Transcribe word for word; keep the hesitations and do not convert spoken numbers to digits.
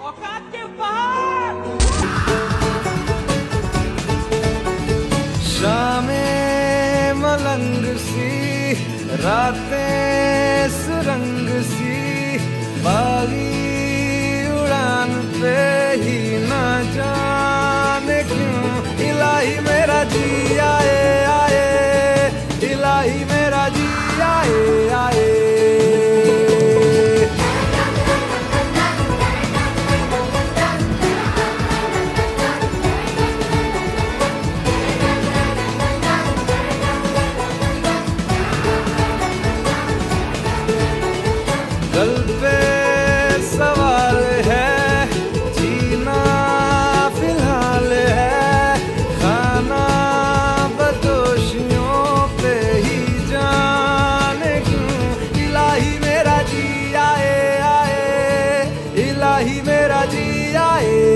औकात के बाहर। शामें मलंग सी, रातें सुरंग सी, बागी उड़ान पे ही ना जाने क्यों इलाही मेरा जी आए आए, इलाही मेरा जी आए आए। दिल पे सवाल है, जीना फिलहाल है, खाना बदोशियों पे ही जाने क्यों इलाही मेरा जी आए आए, इलाही मेरा जी आए